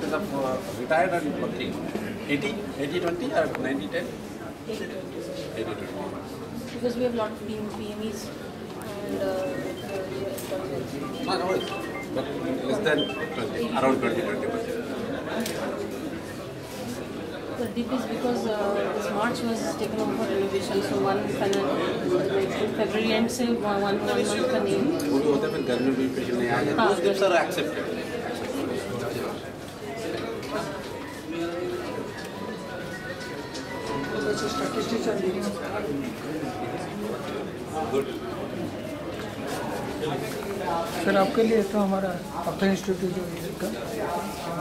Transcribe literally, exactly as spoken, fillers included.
percentage of uh, retired and working? eighty, eighty, twenty or ninety, ten? eighty, twenty. Because we have a lot of P M Es and uh, No, no, it's but less than twenty, around twenty, twenty percent. the dip is because uh, this March was taken over for renovation, so one final, like February end से one one one month का नहीं. वो भी होता है फिर गर्मी में पेशेंट नहीं आएगा. Those dips are accepted. Statistics are leading us. Good. Sir आपके लिए तो हमारा अपना इंस्टीट्यूट जो है